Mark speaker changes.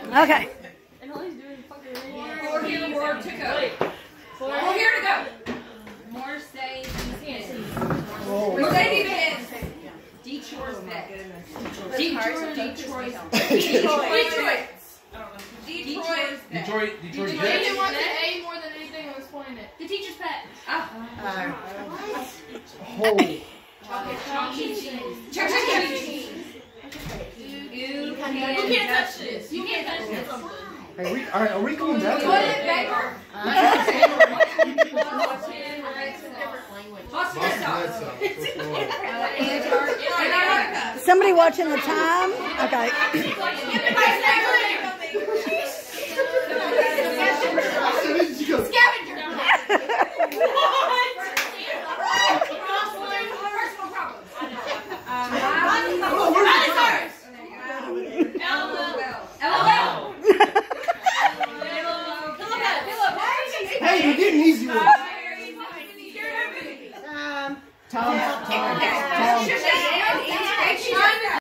Speaker 1: Okay.
Speaker 2: And all he's doing is fucking
Speaker 3: More here, more to go. More here to go. More stay in. More stay in. Detroit's next. Detroit. Detroit.
Speaker 4: Detroit
Speaker 2: He
Speaker 4: Jets.
Speaker 2: wants an A more than anything and was pointing it.
Speaker 3: The teacher's pet.
Speaker 4: Holy.
Speaker 3: Check. You can't touch this. You can't touch this.
Speaker 4: Hey, are we going back?
Speaker 3: Toilet paper.
Speaker 1: Somebody watching the time? Okay.
Speaker 3: Scavenger.
Speaker 4: Hey, you're getting easy ones.
Speaker 3: Tom.